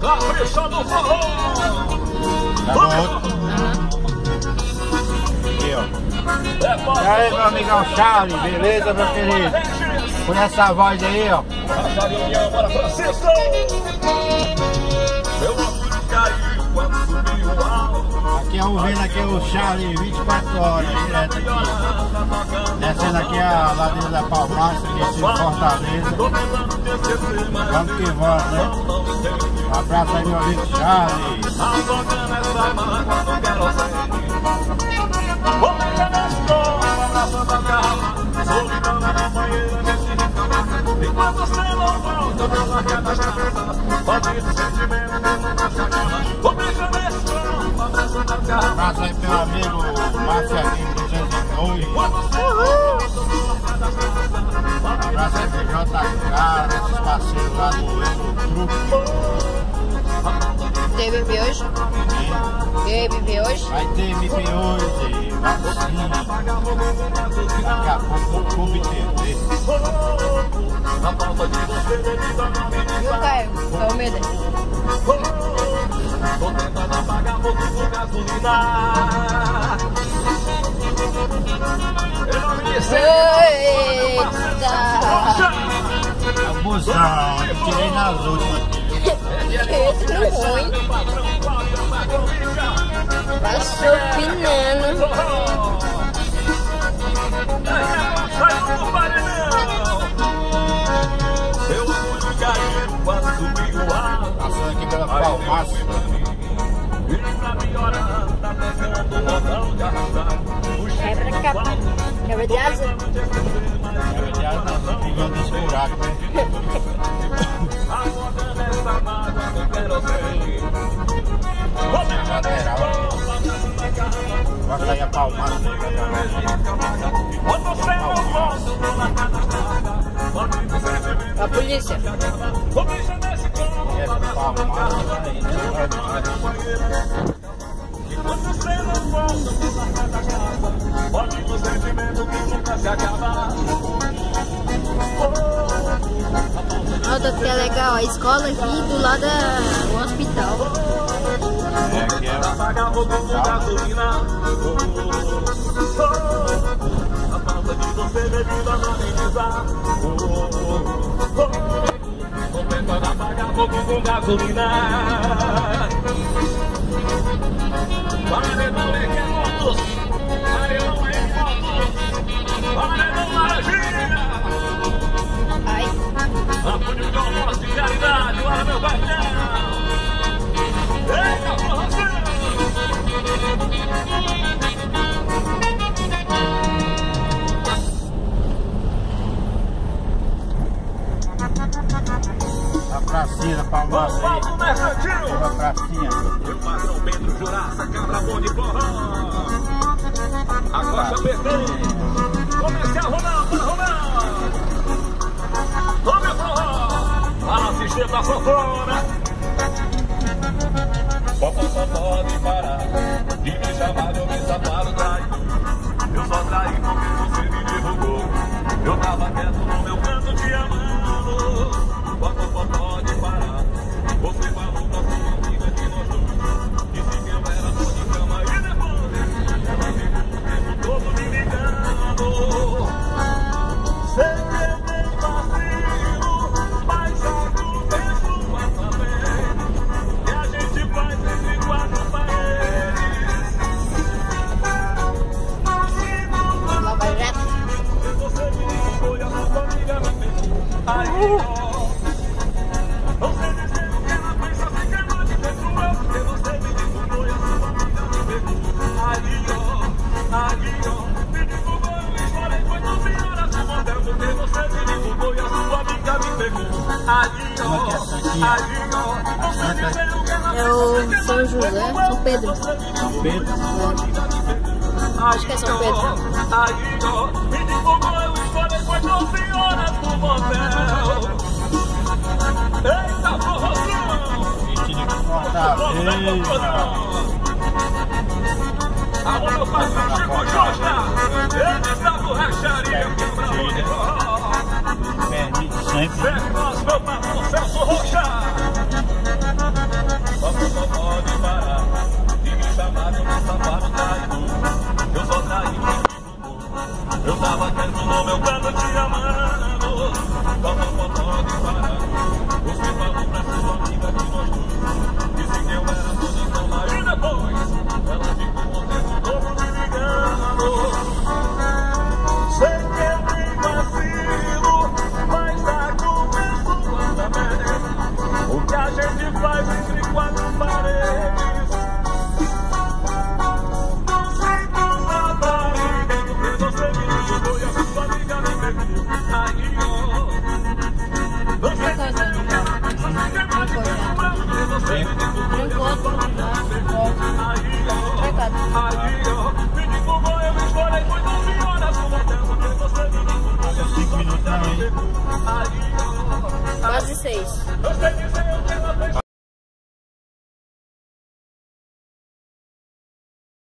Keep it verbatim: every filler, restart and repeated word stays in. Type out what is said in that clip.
Capricha no forró. Aqui, ó. E aí, meu amigão Charlie, beleza, meu querido? Com essa voz aí, ó. Bora, Francisco. Meu orgulho caiu quando subiu o alto. Aqui é ouvindo aqui o Charlie vinte e quatro horas, direto aqui. Descendo aqui a ladeira da Palmaça, aqui de Fortaleza. Vamos que vamos, né? Um abraço aí, meu amigo Charlie. Afogando essa mágoa no querosene. Vou pegar na escola, abraçando a garrafa. Solidão na banheira nesse reclamar. Enquanto você não volta pela cabeça, pode do sentimento que nunca se acaba. Vou pegar na escola, abraçando a garrafa. Um abraço aí, meu amigo Marcelinho duzentos e dois. Um abraço aí pro J K, nossos parceiros lá do Eurotruque. Tem M P hoje? Tem M P hoje? Vai ter M P hoje, vacina. Daqui a pouco o Clube T V. Viu, Caio? Qual o medo? Tô tentando apagar fogo com gasolina. Eu não me Eita! Abusão, tirei nas últimas. Que ruim! Tá chupinando. Eu fui cair quando subi o ar. Passando aqui pela Palmaça. E pra piorar, tá tocando o botão de arrastar. Quebra a capa. Quebra de asa. Quebra de asa não, brigando desse buraco, né? Afogando essa mágoa no querosene. Lateral. Vai sair a Palmaça. Quando você não volta na casa, pode do sentimento. A polícia. Vou beijar nesse corpo. É Palmaça aí, E quando você não volta pela casa, pode do sentimento que nunca se acaba. Olha que é legal, a escola aqui do lado do hospital. É, aqui é Apagar fogo com gasolina. A falta de você devido a não amenizar. Tô tentando apagar fogo com gasolina. Paredão é que é motos. Paredão é que motos. Paredão Laranjinha. Ai, Apoio com voz de caridade lá no meu bairro. Eita, forração! a pracinha da Palmaça aí. Vamos, mercantil! A pracinha. Meu patrão Pedro Juraça, cabra bom de forró. A coxa P T. Comercial Ronaldo, Ronaldo. Tome o forró. Para assistir da sanfona. Popó só pode parar de me chamar de homem safado traído. Eu só traí porque você me divulgou. Eu tava quieto no meu canto te amando. Popó pode parar. Você falou pra sua amiga que nós dois. Disse que eu era só de cama e depois ela ficou o tempo todo me ligando. Sei que eu tenho vacilo, mas acontece passa bem. Que a gente faz entre quatro paredes. Não sigo Lava Jato. você me ligou e a sua amiga me pegou. Aí, ó. Você dizendo que ela pensa assim que ela te perdoou. Porque você me divulgou e a sua amiga me pegou. Aí, ó. Aí, ó. Me divulgou e a história foi doze horas no motel. Porque você me divulgou e a sua amiga me pegou. Aí, ó. Aí, ó. Você dizendo que ela É o São José, São Pedro. São Pedro. Acho que é São Pedro. Aí, ó, me divulgou, eu escolhi, foi doze horas no motel. Eita, forrozão! Vestido de Fortaleza. Alô, meu parceiro Chico Costa, ele está borracharia, quebrando de forró. Permite sempre. Zé Cross, meu patrão Celso Rocha. no meu canto te amando. Toma uma foto e para. Você falou pra sua amiga que nós dois disse que eu era toda sola. E depois ela ficou um tempo todo me ligando. Sei que eu tenho vacilo, mas a culpa é sua também. O que a gente faz entre quatro paredes não sei como pra ninguém. Porque você me ligou e a sua amiga me perdeu. Aí ó, você me ligou e você me ligou e a sua amiga me perdeu. Aí ó, aí ó, me desculpou, eu escolhi, foi tão pior a sua tela. Porque você me ligou e a sua amiga me perdeu. Aí ó, Quase seis. eu sei dizer